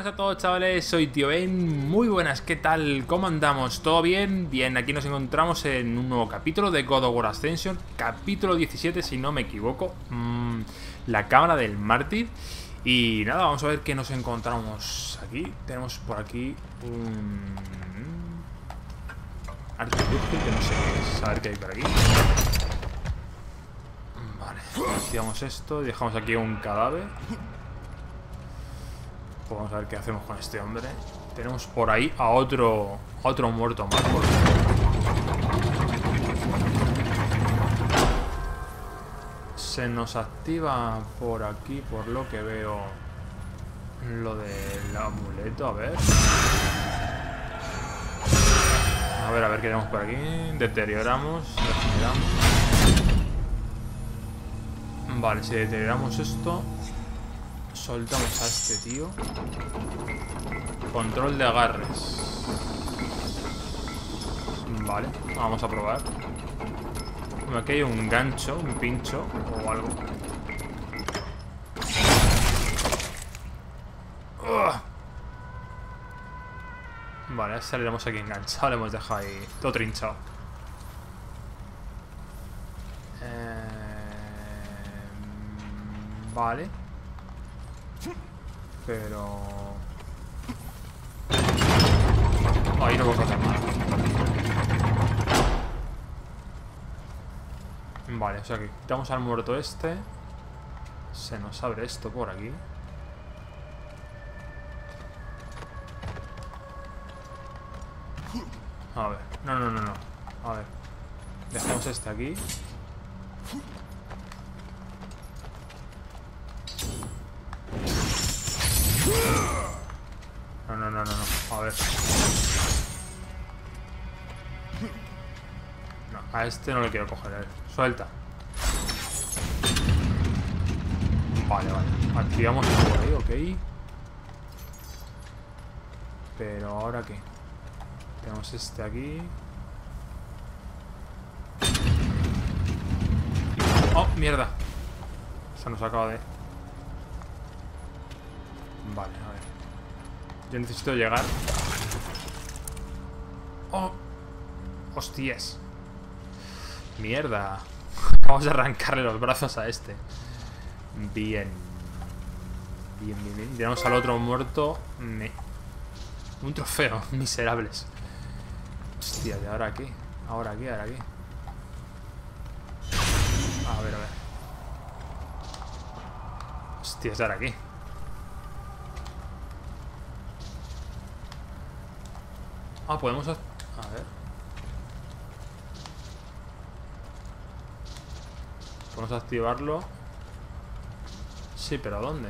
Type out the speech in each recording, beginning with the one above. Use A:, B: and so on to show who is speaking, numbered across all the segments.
A: buenas a todos, chavales, soy Tío Ben. Muy buenas, ¿qué tal? ¿Cómo andamos? ¿Todo bien? Bien, aquí nos encontramos en un nuevo capítulo de God of War Ascension, capítulo 17, si no me equivoco. La cámara del mártir. Y nada, vamos a ver qué nos encontramos aquí. Tenemos por aquí un artilugio que no sé qué es. A ver qué hay por aquí. Vale, activamos esto y dejamos aquí un cadáver. Pues vamos a ver qué hacemos con este hombre. Tenemos por ahí a otro muerto más. Se nos activa por aquí, por lo que veo, lo del amuleto. A ver, a ver qué tenemos por aquí. Deterioramos, regeneramos. Vale, si deterioramos esto, soltamos a este tío. Control de agarres. Vale, vamos a probar. Aquí hay un gancho, un pincho o algo. Vale, saliremos aquí enganchado. Le hemos dejado ahí todo trinchado. Vale. Pero... ahí no puedo hacer nada. Vale, o sea que quitamos al muerto este. Se nos abre esto por aquí. A ver, no. A ver, dejamos este aquí. No. A ver. No, a este no le quiero coger. Suelta. Vale. Activamos esto por ahí, ok. Pero ahora qué. Tenemos este aquí. ¡Oh, mierda! Se nos acaba de... Vale, a ver. Yo necesito llegar. ¡Oh! ¡Hostias! ¡Mierda! Vamos a arrancarle los brazos a este. Bien. Tenemos al otro muerto. Un trofeo, miserables. Hostia, ¿y ahora qué? ¿Ahora qué? A ver. Hostia, ¿ahora qué? Ah, podemos... A ver. Podemos activarlo. Sí, pero ¿dónde?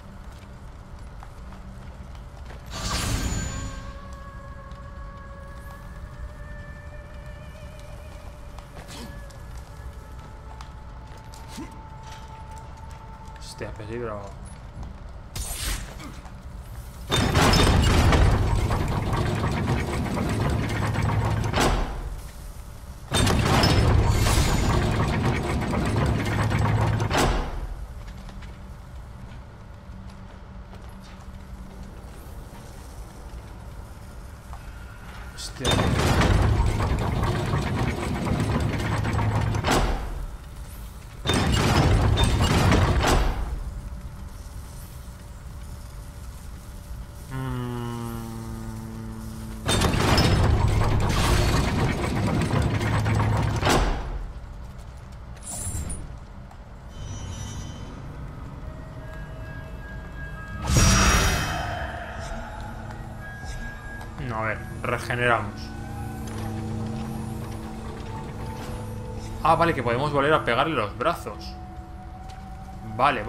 A: Hostia, peligro. Hostia. No, a ver, regeneramos. Ah, vale, que podemos volver a pegarle los brazos. Vale.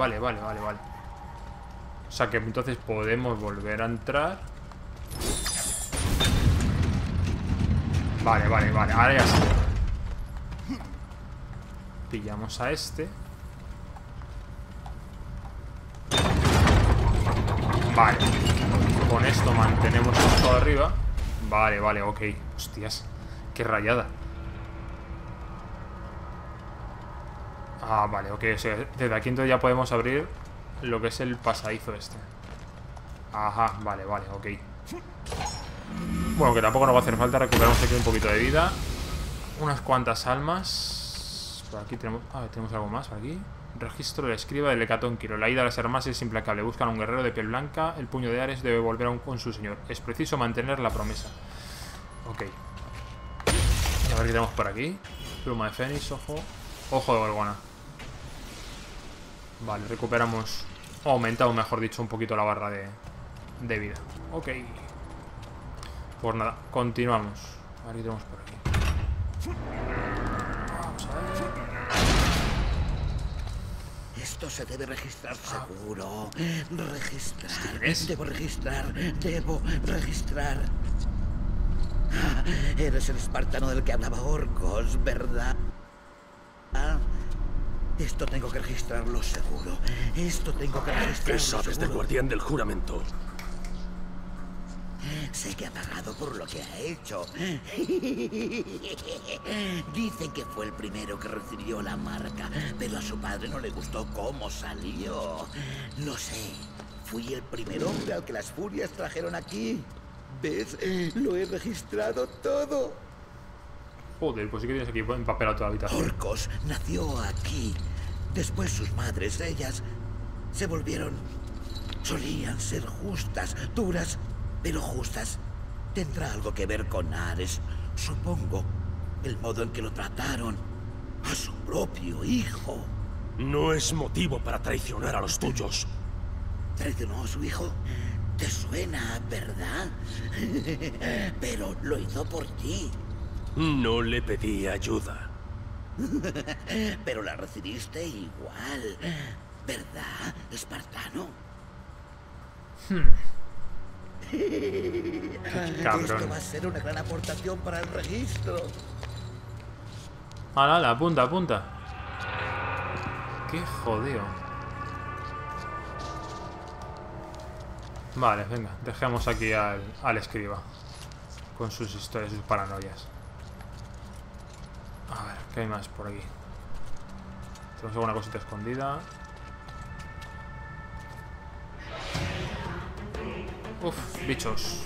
A: O sea que entonces podemos volver a entrar. Vale. Ahora ya sí. Pillamos a este. Vale. Con esto mantenemos esto arriba. Vale, ok. Hostias, qué rayada. Ah, vale, ok. O sea, desde aquí entonces ya podemos abrir lo que es el pasadizo este. Ajá, vale, ok. Bueno, que tampoco nos va a hacer falta. Recuperamos aquí un poquito de vida. Unas cuantas almas. Por aquí tenemos... tenemos algo más por aquí. Registro del escriba del Hecatónquiro. La ida de las armas es implacable. Buscan a un guerrero de piel blanca. El puño de Ares debe volver con su señor. Es preciso mantener la promesa. Ok. A ver qué tenemos por aquí. Pluma de Fénix, ojo. Ojo de Gorgona. Vale, recuperamos... O aumentado, mejor dicho, un poquito la barra de vida. Ok. Pues nada, continuamos. A ver qué tenemos por aquí. Vamos a ver.
B: Esto se debe registrar seguro. Registrar.
A: ¿Es?
B: Debo registrar. Debo registrar. Eres el espartano del que hablaba Orcos, ¿verdad? Esto tengo que registrarlo seguro. Esto tengo que registrarlo
C: ¿Qué sabes
B: seguro.
C: del guardián del juramento?
B: Sé que ha pagado por lo que ha hecho. Dicen que fue el primero que recibió la marca, pero a su padre no le gustó cómo salió. Lo sé. Fui el primer hombre al que las furias trajeron aquí. ¿Ves? Lo he registrado todo.
A: Joder, pues sí que tienes aquí empapelado toda la habitación.
B: Orcos nació aquí. Después sus madres, ellas, se volvieron... Solían ser justas, duras, pero justas. Tendrá algo que ver con Ares, supongo. El modo en que lo trataron a su propio hijo.
C: No es motivo para traicionar a los tuyos.
B: ¿Traicionó a su hijo? Te suena, ¿verdad? Pero lo hizo por ti.
C: No le pedí ayuda.
B: Pero la recibiste igual, ¿verdad, espartano?
A: Cabrón.
B: Esto va a ser una gran aportación para el registro.
A: Ala, apunta. Qué jodido. Vale, venga, dejemos aquí al escriba con sus historias, sus paranoias. A ver, ¿qué hay más por aquí? Tenemos alguna cosita escondida. Uf, bichos.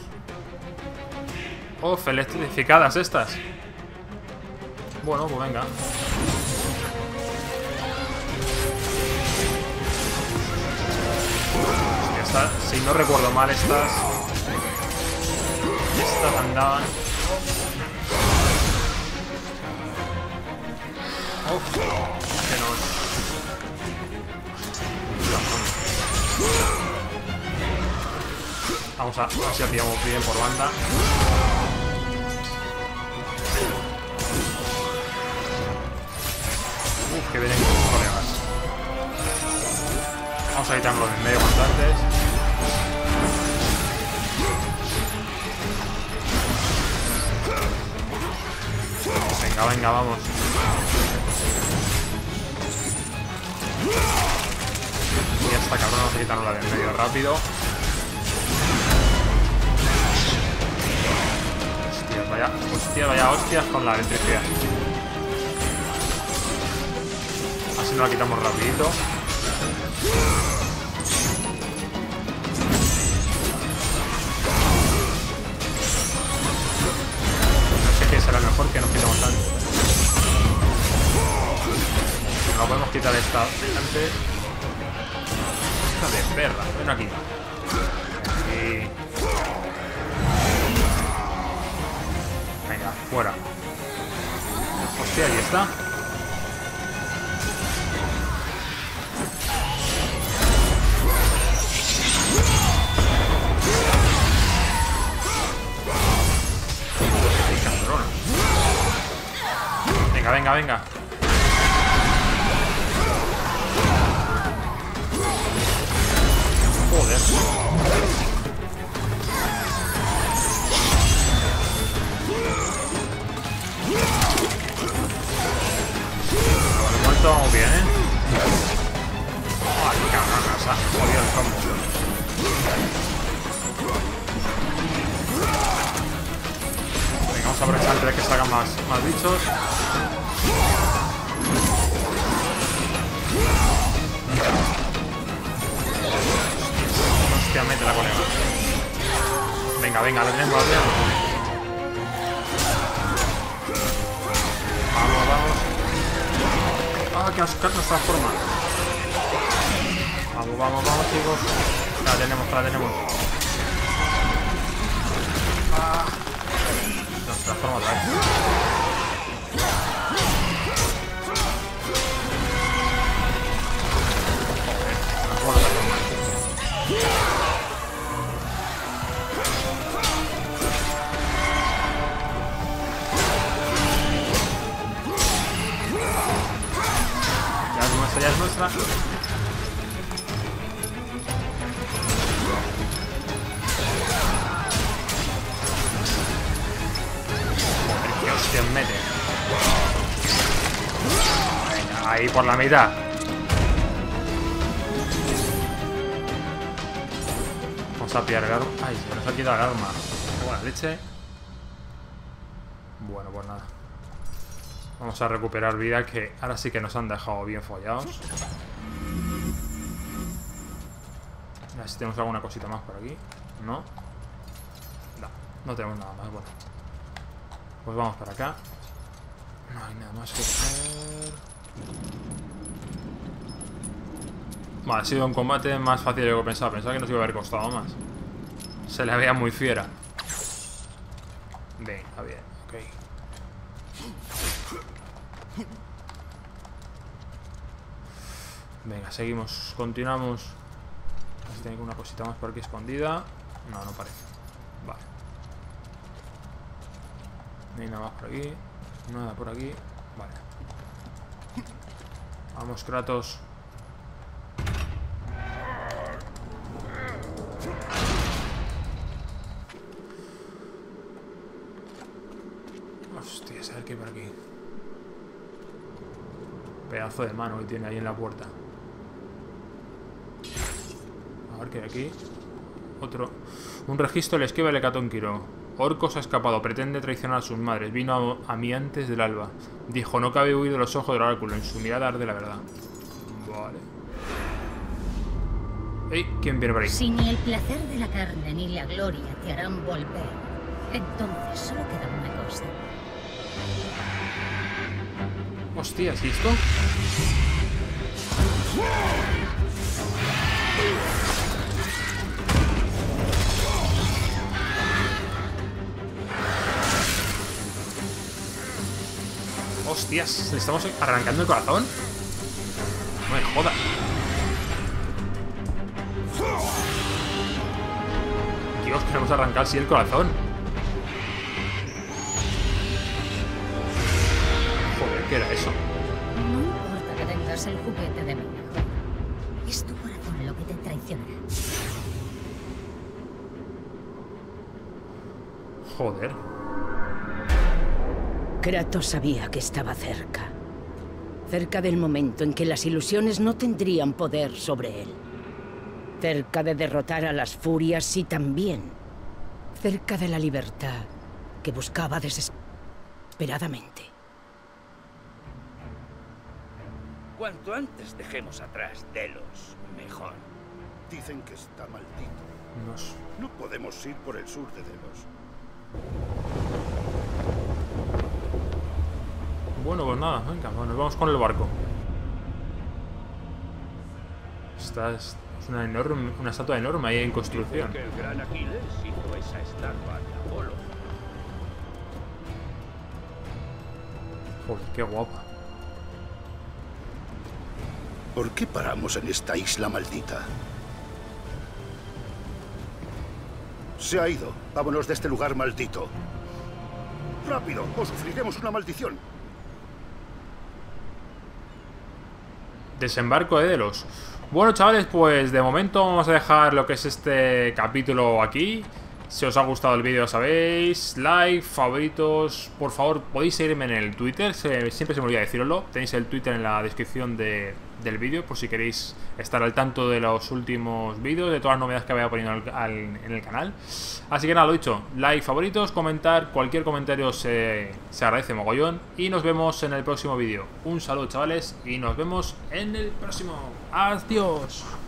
A: Uf, electrificadas estas. Bueno, pues venga. Si no recuerdo mal, estas andaban... Uf, que nos... Vamos a ver si la pillamos bien por banda. Uf, que vienen con colegas. Vamos a quitarlo de en medio cuanto antes. Venga, vamos. Y ya está, cabrón, vamos a quitarnos la de en medio rápido. Vaya hostias con la electricidad. Así nos la quitamos rapidito. No sé qué será mejor que nos quitamos antes. No podemos quitar esta antes. Esta de perra, ven aquí. Aquí. Venga, fuera. Hostia, ahí está. Venga. Joder. De momento vamos bien, ¿eh? Ay, cabrón, nos ha jodido el combo. Venga, vamos a aprovechar antes de que salgan más bichos. Hostia, mete la colega. Venga, venga, lo tenemos, lo tenemos. Vamos, vamos. Ah, que nos transforma. Vamos, vamos, vamos, chicos. La tenemos, la tenemos. Ah. Nos transforma otra vez. Ya es nuestra. ¿Qué hostia mete? Venga, ahí por la mitad. Vamos a pillar el arma. Ay, se nos ha quitado el arma. Qué buena leche. Bueno, pues nada. Vamos a recuperar vida, que ahora sí que nos han dejado bien follados. A ver si tenemos alguna cosita más por aquí. No. No, no tenemos nada más. Bueno, pues vamos para acá. No hay nada más que hacer. Vale, ha sido un combate más fácil de lo que pensaba. Pensaba que nos iba a haber costado más. Se la veía muy fiera. Venga, bien, ok. Venga, seguimos, continuamos. A ver si tiene una cosita más por aquí escondida. No, no parece. Vale. No hay nada más por aquí. Nada por aquí. Vale. Vamos, Kratos. Hostia, a ver qué hay por aquí. Pedazo de mano que tiene ahí en la puerta. A ver qué hay aquí. Otro. Un registro del esquiva de Hecatón Quiro. Orcos ha escapado, pretende traicionar a sus madres. Vino a mí antes del alba. Dijo, no cabe huir de los ojos del oráculo. En su mirada arde la verdad. Vale. ¡Ey! ¿Quién viene por ahí?
D: Si ni el placer de la carne ni la gloria te harán volver, entonces solo queda una cosa.
A: Hostia, ¿es esto? Hostias, ¿le estamos arrancando el corazón? No me jodas. Dios, queremos arrancar así el corazón. Joder, ¿qué era eso?
D: No importa que tengas el juguete de mi mejor. Es tu corazón lo que te traicionará.
A: Joder.
E: Kratos sabía que estaba cerca. Cerca del momento en que las ilusiones no tendrían poder sobre él. Cerca de derrotar a las furias y también cerca de la libertad que buscaba desesperadamente.
F: Cuanto antes dejemos atrás Delos, mejor.
G: Dicen que está maldito.
A: Nos...
G: No podemos ir por el sur de Delos.
A: Bueno, pues nada, venga, bueno, nos vamos con el barco. Esta es una estatua enorme ahí en construcción.
F: Que el gran Aquiles hizo esa estatua de Apolo.
A: Joder, qué guapa.
G: ¿Por qué paramos en esta isla maldita? Se ha ido. Vámonos de este lugar maldito. ¡Rápido! ¡O sufriremos una maldición!
A: Desembarco de Delos. Bueno, chavales, pues de momento vamos a dejar lo que es este capítulo aquí. Si os ha gustado el vídeo, sabéis, like, favoritos. Por favor, podéis seguirme en el Twitter. Siempre se me olvida deciroslo. Tenéis el Twitter en la descripción del vídeo, por si queréis estar al tanto de los últimos vídeos, de todas las novedades que vaya poniendo en el canal. Así que nada, lo dicho, like, favoritos, comentar, cualquier comentario se agradece mogollón. Y nos vemos en el próximo vídeo. Un saludo, chavales, y nos vemos en el próximo. ¡Adiós!